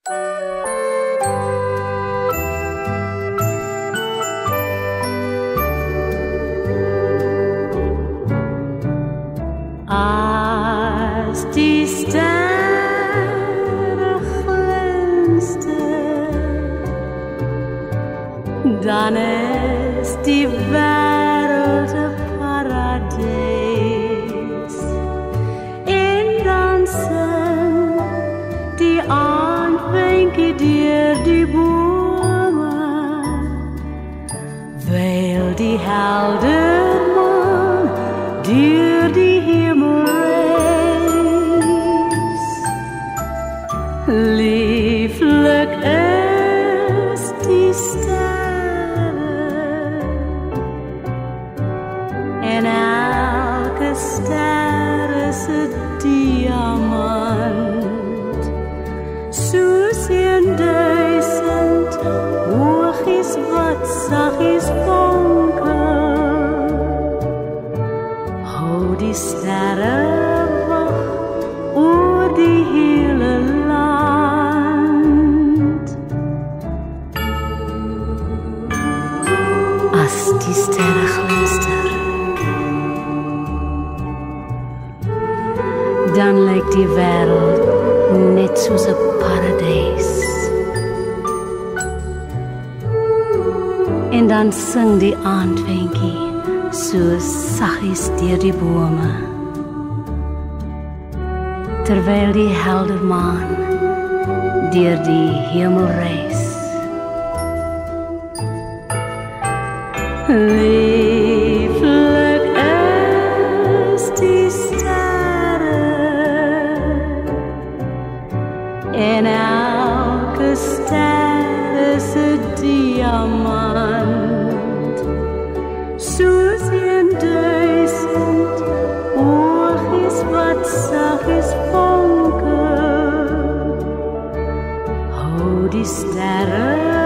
Als die sterre glinster, dan is die wereld een paradijs. En dan zijn die aandwenken door die bomen, weil die helder maan door die hemel reis. Lieflijk is die sterre, en elke ster is een diamant, soos 1000 oogies wat saggies fonkel. Hou die sterre wag oor die hele land. As die sterre glinster, dan lyk die wêreld net soos 'n paradijs. En dan sing die aandwinkie so saggies deur die bome, terwyl die helder maan deur die hemel reis. Lieflik is die sterre, en elke ster is 'n diamant, soos 1000 oogies wat saggies fonkel. Hou die sterre